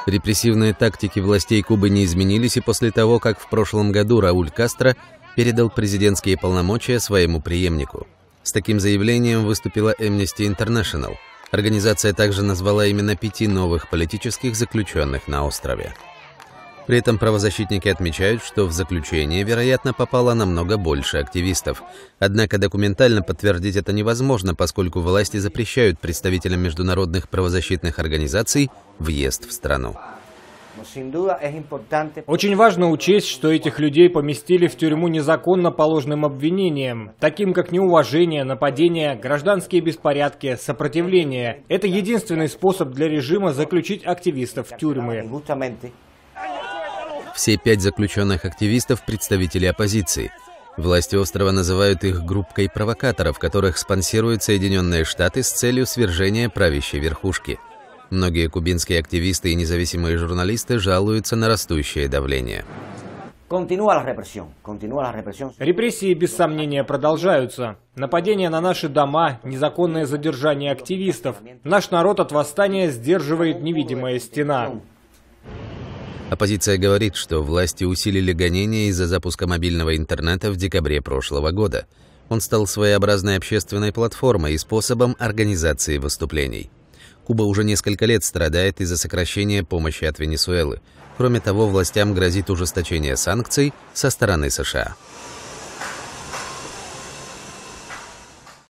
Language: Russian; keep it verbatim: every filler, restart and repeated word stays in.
Репрессивные тактики властей Кубы не изменились и после того, как в прошлом году Рауль Кастро передал президентские полномочия своему преемнику. С таким заявлением выступила Amnesty International. Организация также назвала именно пяти новых политических заключенных на острове. При этом правозащитники отмечают, что в заключение, вероятно, попало намного больше активистов. Однако документально подтвердить это невозможно, поскольку власти запрещают представителям международных правозащитных организаций въезд в страну. Очень важно учесть, что этих людей поместили в тюрьму незаконно по ложным обвинениям, таким как неуважение, нападение, гражданские беспорядки, сопротивление. Это единственный способ для режима заключить активистов в тюрьмы. Все пять заключенных активистов – представители оппозиции. Власти острова называют их группкой провокаторов, которых спонсируют Соединенные Штаты с целью свержения правящей верхушки. Многие кубинские активисты и независимые журналисты жалуются на растущее давление. Репрессии, без сомнения, продолжаются. Нападения на наши дома, незаконное задержание активистов. Наш народ от восстания сдерживает невидимая стена. Оппозиция говорит, что власти усилили гонения из-за запуска мобильного интернета в декабре прошлого года. Он стал своеобразной общественной платформой и способом организации выступлений. Куба уже несколько лет страдает из-за сокращения помощи от Венесуэлы. Кроме того, властям грозит ужесточение санкций со стороны США.